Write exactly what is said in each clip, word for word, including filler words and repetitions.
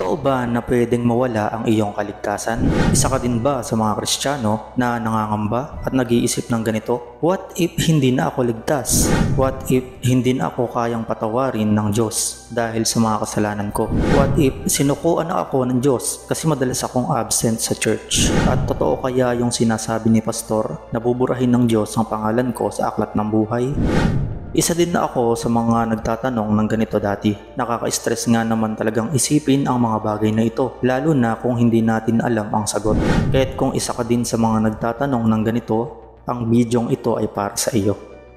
Totoo ba na pwedeng mawala ang iyong kaligtasan? Isa ka din ba sa mga Kristiyano na nangangamba at nag-iisip ng ganito? What if hindi na ako ligtas? What if hindi na ako kayang patawarin ng Diyos dahil sa mga kasalanan ko? What if sinukuan na ako ng Diyos kasi madalas akong absent sa church? At totoo kaya yung sinasabi ni Pastor na buburahin ng Diyos ang pangalan ko sa aklat ng buhay? Isa din na ako sa mga nagtatanong ng ganito dati. Nakaka-stress nga naman talagang isipin ang mga bagay na ito, lalo na kung hindi natin alam ang sagot. Kaya't kung isa ka din sa mga nagtatanong ng ganito, ang bidyong ito ay para sa iyo.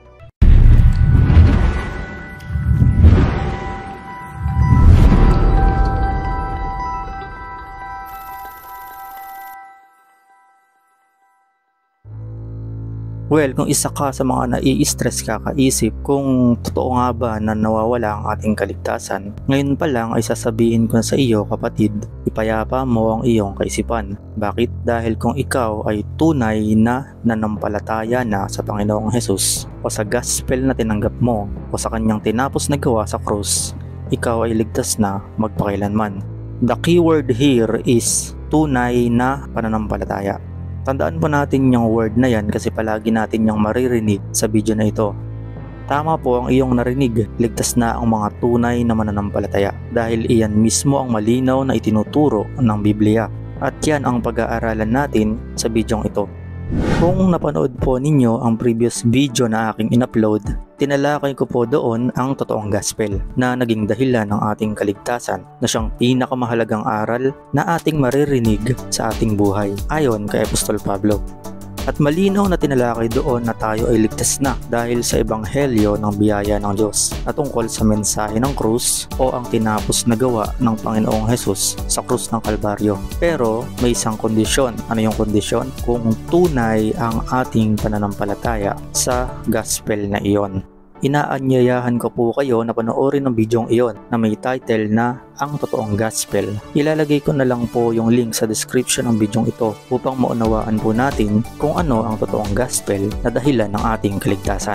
Well, kung isa ka sa mga nai-stress kakaisip kung totoo nga ba na nawawala ang ating kaligtasan, ngayon pa lang ay sasabihin ko na sa iyo, kapatid, ipayapa mo ang iyong kaisipan. Bakit? Dahil kung ikaw ay tunay na nanampalataya na sa Panginoong Hesus o sa gospel na tinanggap mo o sa kanyang tinapos na gawa sa krus, ikaw ay ligtas na magpakailanman. The keyword here is tunay na pananampalataya. Tandaan po natin yung word na yan kasi palagi natin yung maririnig sa video na ito. Tama po ang iyong narinig, ligtas na ang mga tunay na mananampalataya dahil iyan mismo ang malinaw na itinuturo ng Biblia. At yan ang pag-aaralan natin sa bidyong ito. Kung napanood po ninyo ang previous video na aking in-upload, tinalakay ko po doon ang totoong gospel na naging dahilan ng ating kaligtasan na siyang pinakamahalagang aral na ating maririnig sa ating buhay ayon kay Apostol Pablo. At malinaw na tinalakay doon na tayo ay ligtas na dahil sa ebanghelyo ng biyaya ng Diyos na tungkol sa mensahe ng krus o ang tinapos na gawa ng Panginoong Hesus sa krus ng Kalbaryo. Pero may isang kondisyon. Ano yung kondisyon? Kung tunay ang ating pananampalataya sa gospel na iyon. Inaanyayahan ko po kayo na panoorin ang bidyong iyon na may title na Ang Totoong Gospel. Ilalagay ko na lang po yung link sa description ng bidyong ito upang maunawaan po natin kung ano ang totoong gospel na dahilan ng ating kaligtasan.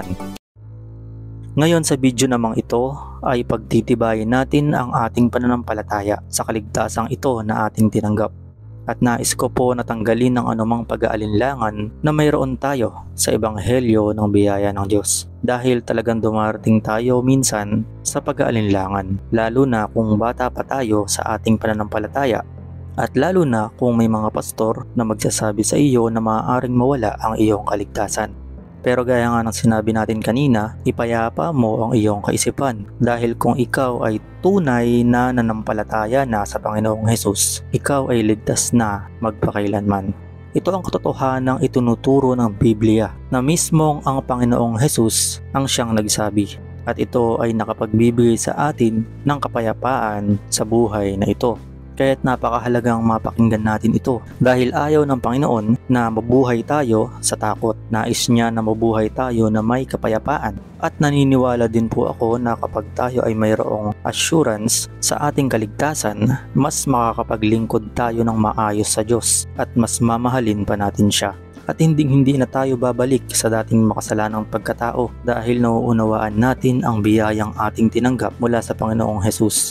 Ngayon sa video namang ito ay pagtitibayin natin ang ating pananampalataya sa kaligtasang ito na ating tinanggap. At nais ko po natanggalin ng anumang pag-aalinlangan na mayroon tayo sa ebanghelyo ng biyaya ng Diyos. Dahil talagang dumarating tayo minsan sa pag-aalinlangan, lalo na kung bata pa tayo sa ating pananampalataya. At lalo na kung may mga pastor na magsasabi sa iyo na maaaring mawala ang iyong kaligtasan. Pero gaya nga ng sinabi natin kanina, ipayapa mo ang iyong kaisipan dahil kung ikaw ay tunay na nanampalataya na sa Panginoong Hesus, ikaw ay ligtas na magpakailanman. Ito ang katotohanang itinuturo ng Biblia na mismong ang Panginoong Hesus ang siyang nagsabi at ito ay nakapagbibigay sa atin ng kapayapaan sa buhay na ito. Kaya't napakahalagang mapakinggan natin ito dahil ayaw ng Panginoon na mabuhay tayo sa takot. Nais niya na mabuhay tayo na may kapayapaan. At naniniwala din po ako na kapag tayo ay mayroong assurance sa ating kaligtasan, mas makakapaglingkod tayo ng maayos sa Diyos at mas mamahalin pa natin siya. At hindi hindi na tayo babalik sa dating makasalanang pagkatao dahil nauunawaan natin ang biyayang ating tinanggap mula sa Panginoong Hesus.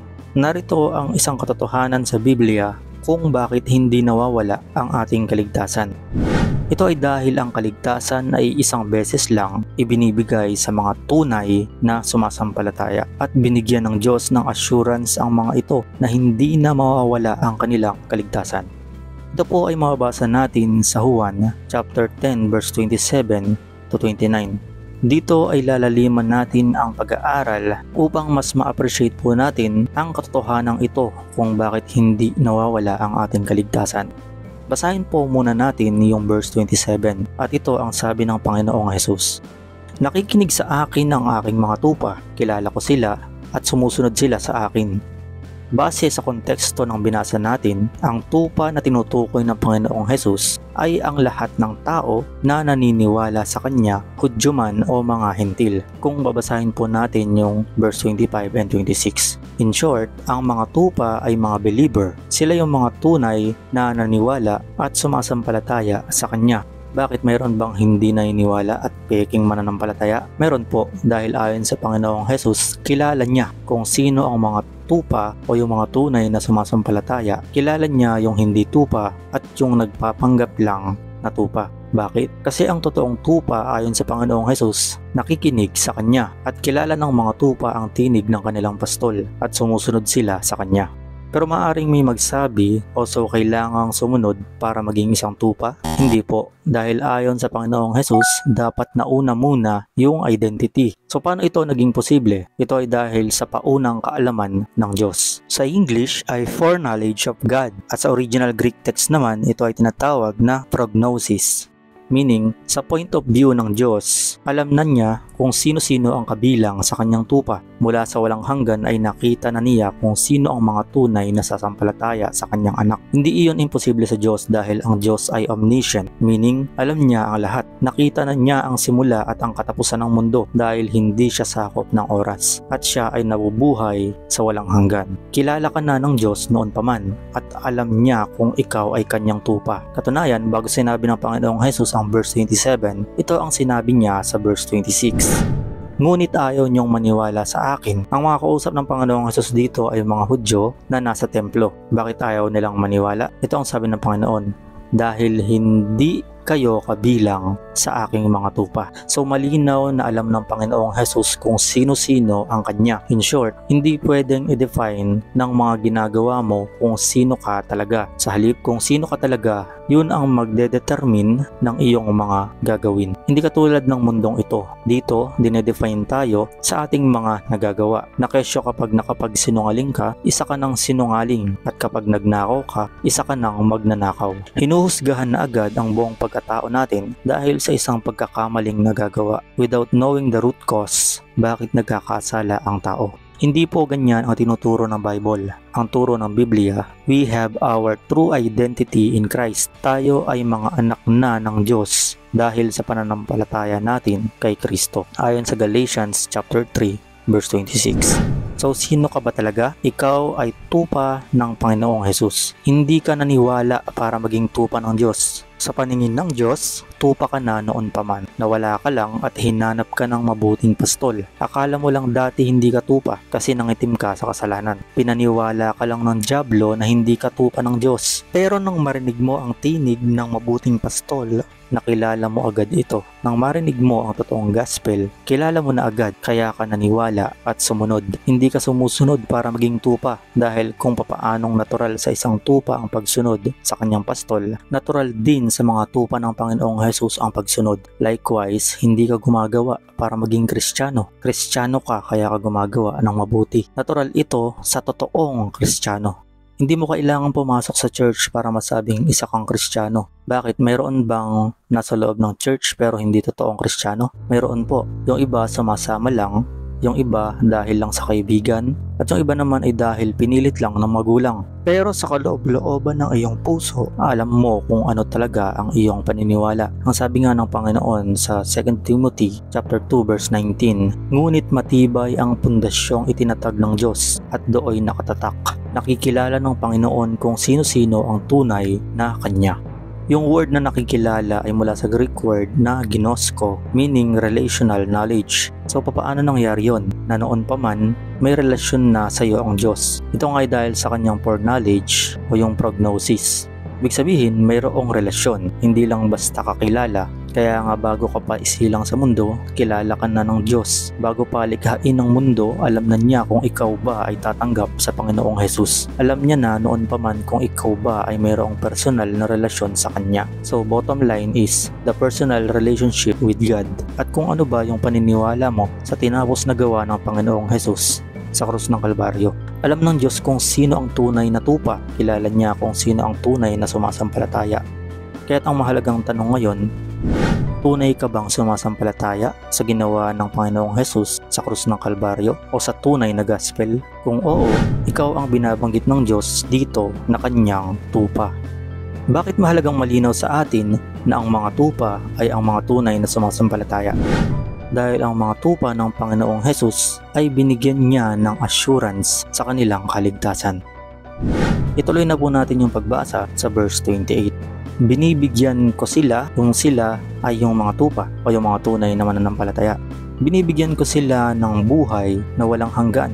Narito ang isang katotohanan sa Biblia kung bakit hindi nawawala ang ating kaligtasan. Ito ay dahil ang kaligtasan ay isang beses lang ibinibigay sa mga tunay na sumasampalataya at binigyan ng Diyos ng assurance ang mga ito na hindi na mawawala ang kanilang kaligtasan. Ito po ay mababasa natin sa Juan chapter ten verse twenty-seven to twenty-nine. Dito ay lalaliman natin ang pag-aaral upang mas ma-appreciate po natin ang katotohanan ito kung bakit hindi nawawala ang ating kaligtasan. Basahin po muna natin yung verse twenty-seven at ito ang sabi ng Panginoong Hesus. Nakikinig sa akin ang aking mga tupa, kilala ko sila at sumusunod sila sa akin. Base sa konteksto ng binasa natin, ang tupa na tinutukoy ng Panginoong Hesus ay ang lahat ng tao na naniniwala sa Kanya, Hudyo man o mga Hentil. Kung babasahin po natin yung verse twenty-five and twenty-six. In short, ang mga tupa ay mga believer. Sila yung mga tunay na naniniwala at sumasampalataya sa Kanya. Bakit mayroon bang hindi naniniwala at peking mananampalataya? Meron po dahil ayon sa Panginoong Hesus, kilala niya kung sino ang mga tupa o yung mga tunay na sumasampalataya, kilala niya yung hindi tupa at yung nagpapanggap lang na tupa. Bakit? Kasi ang totoong tupa ayon sa Panginoong Hesus, nakikinig sa Kanya at kilala ng mga tupa ang tinig ng kanilang pastol at sumusunod sila sa Kanya. Pero maaring may magsabi, o so kailangang sumunod para maging isang tupa? Hindi po, dahil ayon sa Panginoong Hesus, dapat nauna muna yung identity. So paano ito naging posible? Ito ay dahil sa paunang kaalaman ng Diyos. Sa English ay foreknowledge of God at sa original Greek text naman, ito ay tinatawag na prognosis. Meaning, sa point of view ng Diyos, alam na niya kung sino-sino ang kabilang sa kanyang tupa. Mula sa walang hanggan ay nakita na niya kung sino ang mga tunay na sasampalataya sa kanyang anak. Hindi iyon imposible sa Diyos dahil ang Diyos ay omniscient, meaning alam niya ang lahat. Nakita na niya ang simula at ang katapusan ng mundo dahil hindi siya sakop ng oras at siya ay nabubuhay sa walang hanggan. Kilala ka na ng Diyos noon pa man at alam niya kung ikaw ay kanyang tupa. Katunayan, bago sinabi ng Panginoong Hesus ang verse twenty-seven, ito ang sinabi niya sa verse twenty-six. Ngunit ayaw niyong maniwala sa akin. Ang mga kausap ng Panginoong Hesus dito ay mga Hudyo na nasa templo. Bakit ayaw nilang maniwala? Ito ang sabi ng Panginoon, dahil hindi kayo kabilang sa aking mga tupa. So malinaw na alam ng Panginoong Hesus kung sino-sino ang kanya. In short, hindi pwedeng i-define ng mga ginagawa mo kung sino ka talaga. Sa halip, kung sino ka talaga, yun ang magdedetermine ng iyong mga gagawin. Hindi katulad ng mundong ito. Dito, dinedefine tayo sa ating mga nagagawa. Nakesyo kapag nakapagsinungaling ka, isa ka ng sinungaling. At kapag nagnakaw ka, isa ka ng magnanakaw. Hinuhusgahan na agad ang buong pagkatao natin dahil sa isang pagkakamaling nagagawa without knowing the root cause bakit nagkakasala ang tao. Hindi po ganyan ang tinuturo ng Bible. Ang turo ng Biblia, we have our true identity in Christ. Tayo ay mga anak na ng Diyos dahil sa pananampalataya natin kay Kristo. Ayon sa Galatians chapter three verse twenty-six. So sino ka ba talaga? Ikaw ay tupa ng Panginoong Hesus. Hindi ka naniwala para maging tupa ng Diyos. Sa paningin ng Diyos, tupa ka na noon pa man. Nawala ka lang at hinanap ka ng mabuting pastol. Akala mo lang dati hindi ka tupa kasi nangitim ka sa kasalanan. Pinaniwala ka lang ng dyablo na hindi ka tupa ng Diyos. Pero nang marinig mo ang tinig ng mabuting pastol, nakilala mo agad ito. Nang marinig mo ang totoong gospel, kilala mo na agad kaya ka naniwala at sumunod. Hindi ka sumusunod para maging tupa dahil kung papaanong natural sa isang tupa ang pagsunod sa kanyang pastol, natural din sa mga tupa ng Panginoong Hesus ang pagsunod. Likewise, hindi ka gumagawa para maging Kristiyano. Kristiyano ka kaya ka gumagawa ng mabuti. Natural ito sa totoong Kristiyano. Hindi mo kailangan pumasok sa church para masabing isa kang Kristiyano. Bakit? Mayroon bang nasa loob ng church pero hindi totoong Kristiyano? Mayroon po. Yung iba sumasama lang, yung iba dahil lang sa kaibigan, at yung iba naman ay dahil pinilit lang ng magulang. Pero sa kaloob-looban ng iyong puso, alam mo kung ano talaga ang iyong paniniwala. Ang sabi nga ng Panginoon sa Second Timothy chapter two verse nineteen, ngunit matibay ang pundasyong itinatag ng Diyos at dooy nakatatak. Nakikilala ng Panginoon kung sino-sino ang tunay na Kanya. Yung word na nakikilala ay mula sa Greek word na ginosko, meaning relational knowledge. So papaano nangyari yon? Na noon pa man, may relasyon na sa iyo ang Diyos. Ito nga ay dahil sa kanyang foreknowledge o yung prognosis. Ibig sabihin, mayroong relasyon, hindi lang basta kakilala. Kaya nga bago ka pa isilang sa mundo, kilala ka na ng Diyos. Bago pa likhain ng mundo, alam na niya kung ikaw ba ay tatanggap sa Panginoong Hesus. Alam niya na noon pa man kung ikaw ba ay mayroong personal na relasyon sa Kanya. So bottom line is, the personal relationship with God. At kung ano ba yung paniniwala mo sa tinapos na gawa ng Panginoong Hesus sa krus ng Kalbaryo. Alam ng Diyos kung sino ang tunay na tupa. Kilala niya kung sino ang tunay na sumasampalataya. Kaya't ang mahalagang tanong ngayon, tunay ka bang sumasampalataya sa ginawa ng Panginoong Hesus sa krus ng Kalbaryo o sa tunay na gospel? Kung oo, ikaw ang binabanggit ng Diyos dito na kanyang tupa. Bakit mahalagang malinaw sa atin na ang mga tupa ay ang mga tunay na sumasampalataya? Dahil ang mga tupa ng Panginoong Hesus ay binigyan niya ng assurance sa kanilang kaligtasan. Ituloy na po natin yung pagbasa sa verse twenty-eight. Binibigyan ko sila kung sila ay yung mga tupa o yung mga tunay na mananampalataya. Binibigyan ko sila ng buhay na walang hanggan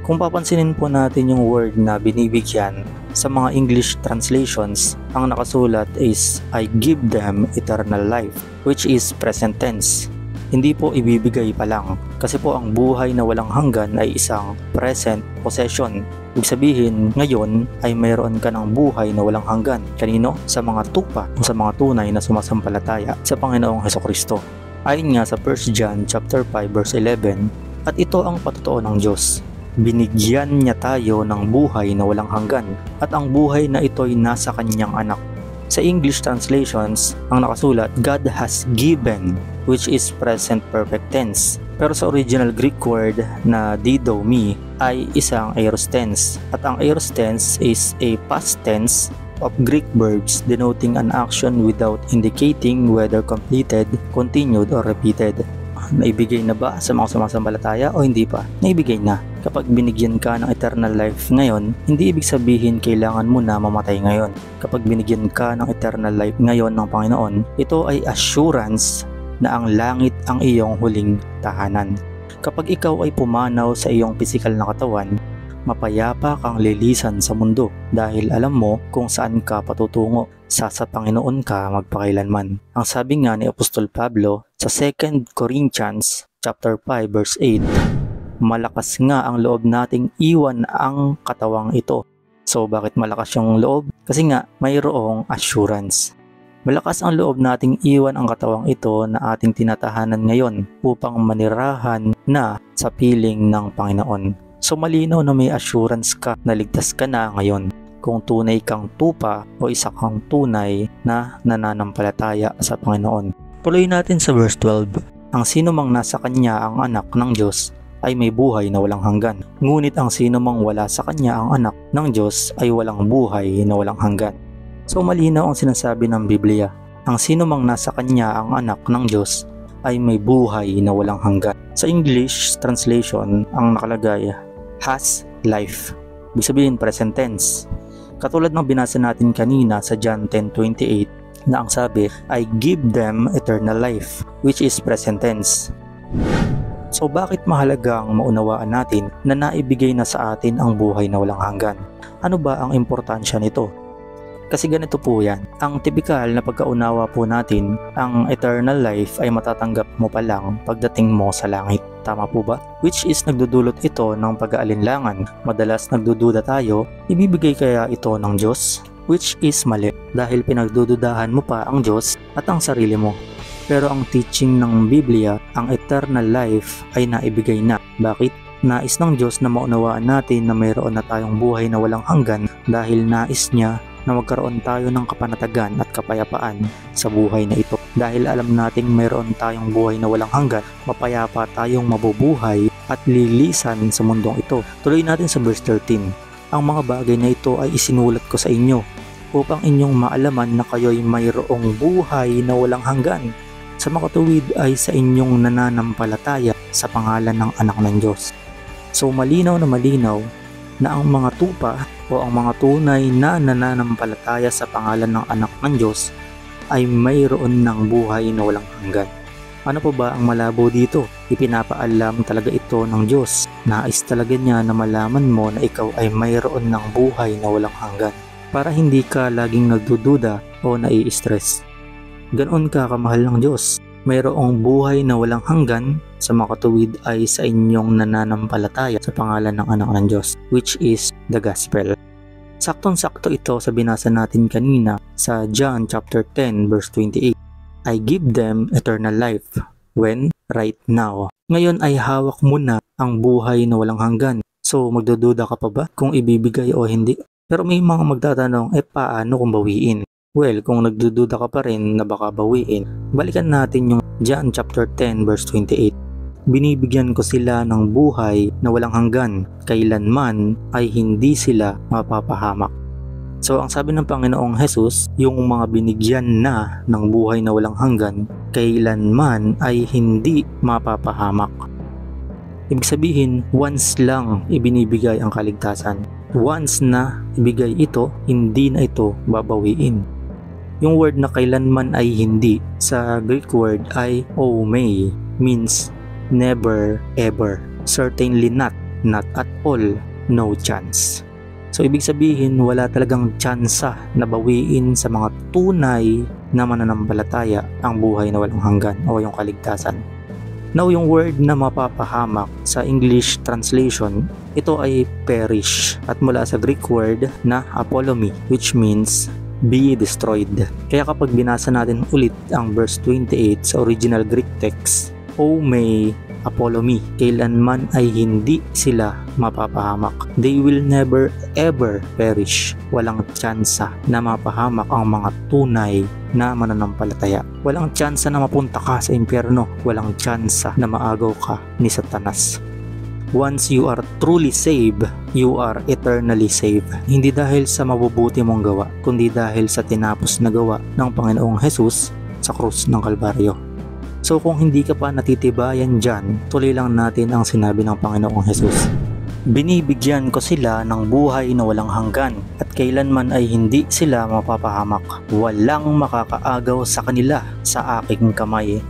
Kung papansinin po natin yung word na binibigyan, sa mga English translations, ang nakasulat is I give them eternal life, which is present tense. Hindi po ibibigay pa lang, kasi po ang buhay na walang hanggan ay isang present possession. Ibig sabihin, ngayon ay mayroon ka ng buhay na walang hanggan. Kanino? Sa mga tupa o sa mga tunay na sumasampalataya sa Panginoong Hesukristo. Ayon nga sa First John chapter five verse eleven, at ito ang patotoo ng Diyos. Binigyan niya tayo ng buhay na walang hanggan, at ang buhay na ito'y nasa kanyang anak. Sa English translations, ang nakasulat, God has given, which is present perfect tense. Pero sa original Greek word na didomi ay isang aorist tense. At ang aorist tense is a past tense of Greek verbs denoting an action without indicating whether completed, continued, or repeated. Naibigay na ba sa mga sumasampalataya o hindi pa? Naibigay na. Kapag binigyan ka ng eternal life ngayon, hindi ibig sabihin kailangan mo na mamatay ngayon. Kapag binigyan ka ng eternal life ngayon ng Panginoon, ito ay assurance na ang langit ang iyong huling tahanan. Kapag ikaw ay pumanaw sa iyong pisikal na katawan, mapayapa kang lilisan sa mundo dahil alam mo kung saan ka patutungo. Sa sa Panginoon ka magpakailanman. Ang sabi nga ni Apostol Pablo sa Second Corinthians chapter five verse eight, malakas nga ang loob nating iwan ang katawang ito. So bakit malakas yung loob? Kasi nga mayroong assurance. Malakas ang loob nating iwan ang katawang ito na ating tinatahanan ngayon upang manirahan na sa piling ng Panginoon. So malinaw na may assurance ka na ligtas ka na ngayon kung tunay kang tupa o isa kang tunay na nananampalataya sa Panginoon. Tuloy natin sa verse twelve. Ang sino mang nasa kanya ang anak ng Diyos ay may buhay na walang hanggan. Ngunit ang sino mang wala sa kanya ang anak ng Diyos ay walang buhay na walang hanggan. So malinaw ang sinasabi ng Biblia. Ang sino mang nasa kanya ang anak ng Diyos ay may buhay na walang hanggan. Sa English translation, ang nakalagay has life. Ibig sabihin present tense. Katulad ng binasa natin kanina sa John ten twenty-eight na ang sabi, I give them eternal life, which is present tense. So bakit mahalagang maunawaan natin na naibigay na sa atin ang buhay na walang hanggan? Ano ba ang importansya nito? Kasi ganito po yan, ang typical na pagkaunawa po natin, ang eternal life ay matatanggap mo pa lang pagdating mo sa langit. Tama po ba? Which is nagdudulot ito ng pag-aalinlangan. Madalas nagdududa tayo, ibibigay kaya ito ng Diyos? Which is mali, dahil pinagdududahan mo pa ang Diyos at ang sarili mo. Pero ang teaching ng Biblia, ang eternal life ay naibigay na. Bakit? Nais ng Diyos na maunawaan natin na mayroon na tayong buhay na walang hanggan dahil nais niya na magkaroon tayo ng kapanatagan at kapayapaan sa buhay na ito. Dahil alam nating mayroon tayong buhay na walang hanggan, mapayapa tayong mabubuhay at lilisan sa mundong ito. Tuloy natin sa verse thirteen. Ang mga bagay na ito ay isinulat ko sa inyo upang inyong maalaman na kayo'y mayroong buhay na walang hanggan. Sa makatuwid ay sa inyong nananampalataya sa pangalan ng anak ng Diyos. So malinaw na malinaw na ang mga tupa o ang mga tunay na nananampalataya sa pangalan ng anak ng Diyos ay mayroon ng buhay na walang hanggan. Ano pa ba ang malabo dito? Ipinapaalam talaga ito ng Diyos. Nais talaga niya na malaman mo na ikaw ay mayroon ng buhay na walang hanggan para hindi ka laging nagdududa o nai-stress. Ganoon ka kamahal ng Diyos. Mayroong buhay na walang hanggan sa makatuwid ay sa inyong nananampalataya sa pangalan ng anak ng Diyos, which is the gospel. Saktong-sakto ito sa binasa natin kanina sa John chapter ten verse twenty-eight. I give them eternal life. When? Right now. Ngayon ay hawak mo na ang buhay na walang hanggan. So magdududa ka pa ba kung ibibigay o hindi? Pero may mga magtatanong, eh paano kung bawiin? Well, kung nagdududa ka pa rin na baka bawiin, balikan natin yung John chapter ten verse twenty-eight. Binibigyan ko sila ng buhay na walang hanggan, kailanman ay hindi sila mapapahamak. So ang sabi ng Panginoong Jesus, yung mga binigyan na ng buhay na walang hanggan, kailanman ay hindi mapapahamak. Ibig sabihin, once lang ibinibigay ang kaligtasan. Once na ibigay ito, hindi na ito babawiin. Yung word na kailanman ay hindi, sa Greek word ay omei, means never ever, certainly not, not at all, no chance. So ibig sabihin wala talagang tsansa na bawiin sa mga tunay na mananampalataya ang buhay na walang hanggan o yung kaligtasan. Now yung word na mapapahamak sa English translation, ito ay perish at mula sa Greek word na apollomi, which means be destroyed. Kaya kapag binasa natin ulit ang verse twenty-eight sa original Greek text, O may apollomi, kailanman ay hindi sila mapapahamak. They will never ever perish. Walang tsansa na mapahamak ang mga tunay na mananampalataya. Walang tsansa na mapunta ka sa impyerno. Walang tsansa na maagaw ka ni Satanas. Once you are truly saved, you are eternally saved. Hindi dahil sa mabubuti mong gawa, kundi dahil sa tinapos na gawa ng Panginoong Jesus sa krus ng Kalbaryo. So kung hindi ka pa natitibayan dyan, tuloy lang natin ang sinabi ng Panginoong Jesus. Binibigyan ko sila ng buhay na walang hanggan at kailanman ay hindi sila mapapahamak. Walang makakaagaw sa kanila sa aking kamay.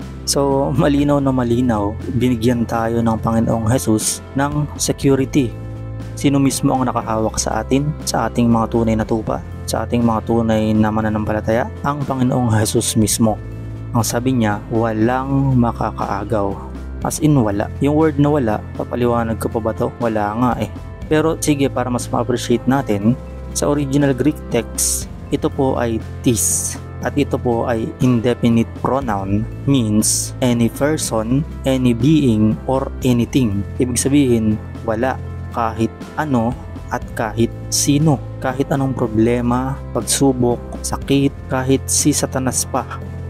So malinaw na malinaw, binigyan tayo ng Panginoong Jesus ng security. Sino mismo ang nakahawak sa atin, sa ating mga tunay na tupa, sa ating mga tunay na mananampalataya? Ang Panginoong Jesus mismo. Ang sabi niya, walang makakaagaw. As in wala. Yung word na wala, papaliwanag ko pa ba to? Wala nga eh. Pero sige, para mas ma-appreciate natin, sa original Greek text, ito po ay tis. At ito po ay indefinite pronoun, means any person, any being, or anything. Ibig sabihin, wala, kahit ano at kahit sino. Kahit anong problema, pagsubok, sakit, kahit si Satanas pa.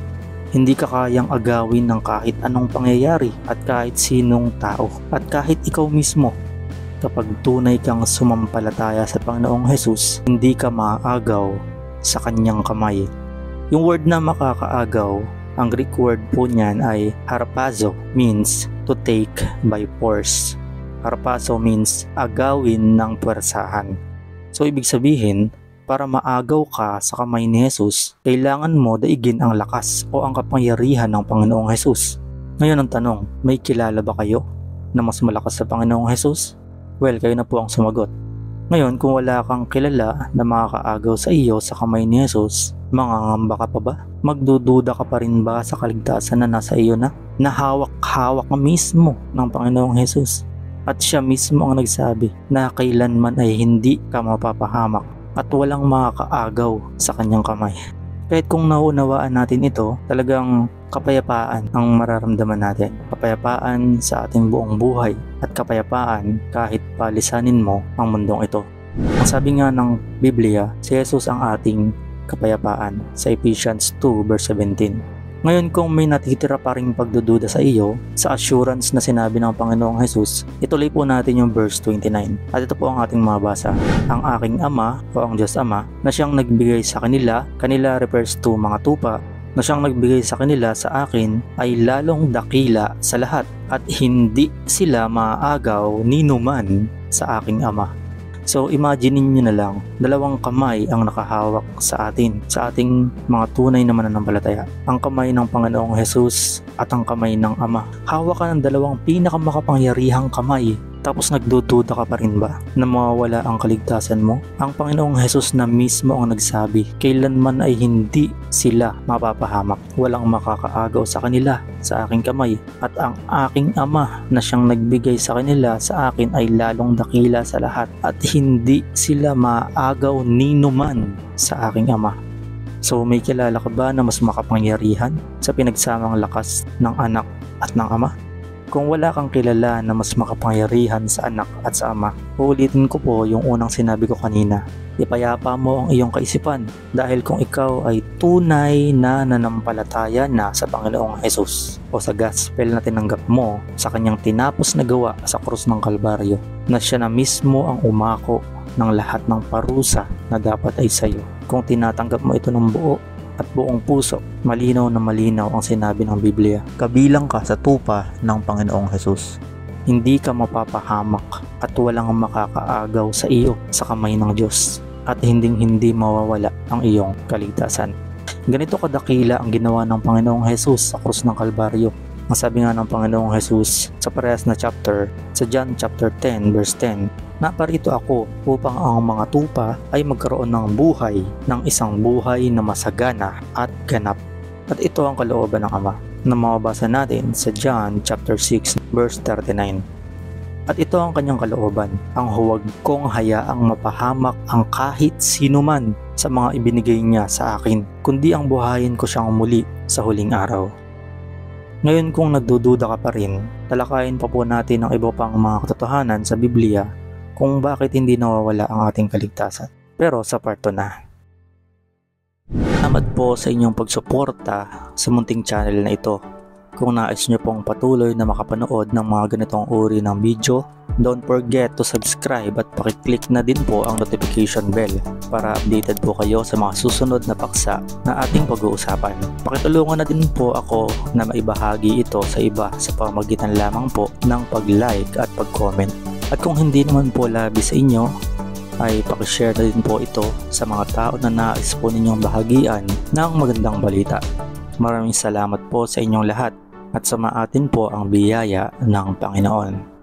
Hindi ka kayang agawin ng kahit anong pangyayari at kahit sinong tao. At kahit ikaw mismo, kapag tunay kang sumampalataya sa Panginoong Jesus, hindi ka maaagaw sa kanyang kamay. Yung word na makakaagaw, ang Greek word po niyan ay harpazo, means to take by force. Harpazo means agawin ng puwersahan. So ibig sabihin, para maagaw ka sa kamay ni Jesus, kailangan mo daigin ang lakas o ang kapangyarihan ng Panginoong Jesus. Ngayon ang tanong, may kilala ba kayo na mas malakas sa Panginoong Jesus? Well, kayo na po ang sumagot. Ngayon, kung wala kang kilala na makakaagaw sa iyo sa kamay ni Jesus, mangangamba ka pa ba? Magdududa ka pa rin ba sa kaligtasan na nasa iyo na? Nahawak-hawak mismo ng Panginoong Jesus. At siya mismo ang nagsabi na kailanman ay hindi ka mapapahamak at walang makakaagaw sa kanyang kamay. Kahit kung naunawaan natin ito, talagang kapayapaan ang mararamdaman natin. Kapayapaan sa ating buong buhay at kapayapaan kahit palisanin mo ang mundong ito. Ang sabi nga ng Biblia, si Jesus ang ating kapayapaan sa Ephesians two verse seventeen. Ngayon kung may natitira pa ring pagdududa sa iyo, sa assurance na sinabi ng Panginoong Jesus, ituloy po natin yung verse twenty-nine. At ito po ang ating mabasa. Ang aking Ama o ang Diyos Ama na siyang nagbigay sa kanila, kanila refers to mga tupa, na siyang nagbigay sa kanila sa akin ay lalong dakila sa lahat at hindi sila maaagaw ni numan sa aking Ama. So imagine niyo na lang, dalawang kamay ang nakahawak sa atin, sa ating mga tunay na mananampalataya. Ang kamay ng Panginoong Jesus at ang kamay ng Ama. Hawak ka ng dalawang pinakamakapangyarihang kamay. Tapos nagdududa ka pa rin ba na mawawala ang kaligtasan mo? Ang Panginoong Jesus na mismo ang nagsabi, kailanman ay hindi sila mapapahamak. Walang makakaagaw sa kanila sa aking kamay. At ang aking Ama na siyang nagbigay sa kanila sa akin ay lalong dakila sa lahat. At hindi sila maagaw ni numan sa aking Ama. So may kilala ka ba na mas makapangyarihan sa pinagsamang lakas ng anak at ng Ama? Kung wala kang kilala na mas makapangyarihan sa anak at sa Ama, uulitin ko po yung unang sinabi ko kanina. Ipayapa mo ang iyong kaisipan dahil kung ikaw ay tunay na nanampalataya na sa Panginoong Jesus o sa gospel na tinanggap mo sa kanyang tinapos na gawa sa krus ng Kalbaryo, na siya na mismo ang umako ng lahat ng parusa na dapat ay sa iyo. Kung tinatanggap mo ito ng buo at buong puso, malinaw na malinaw ang sinabi ng Biblia. Kabilang ka sa tupa ng Panginoong Jesus. Hindi ka mapapahamak at walang makakaagaw sa iyo sa kamay ng Diyos at hinding hindi mawawala ang iyong kaligtasan. Ganito kadakila ang ginawa ng Panginoong Jesus sa krus ng Kalbaryo. Ang sabi nga ng Panginoong Jesus sa parehas na chapter, sa John chapter ten verse ten, "Naparito ako upang ang mga tupa ay magkaroon ng buhay, ng isang buhay na masagana at ganap." At ito ang kalooban ng Ama na mababasa natin sa John chapter six verse thirty-nine. At ito ang kanyang kalooban, ang huwag kong hayaang mapahamak ang kahit sino man sa mga ibinigay niya sa akin, kundi ang buhayin ko siyang muli sa huling araw. Ngayon kung nagdududa ka pa rin, talakayin pa po natin ang iba pang mga katotohanan sa Biblia kung bakit hindi nawawala ang ating kaligtasan. Pero sa part two na. Salamat po sa inyong pagsuporta sa munting channel na ito. Kung nais nyo pong patuloy na makapanood ng mga ganitong uri ng video, don't forget to subscribe at pakiclick na din po ang notification bell para updated po kayo sa mga susunod na paksa na ating pag-uusapan. Pakitulungan na din po ako na maibahagi ito sa iba sa pamamagitan lamang po ng pag-like at pag-comment. At kung hindi naman po labi sa inyo, ay pakishare na din po ito sa mga tao na nais po ninyong bahagian ng magandang balita. Maraming salamat po sa inyong lahat at samaatin po ang biyaya ng Panginoon.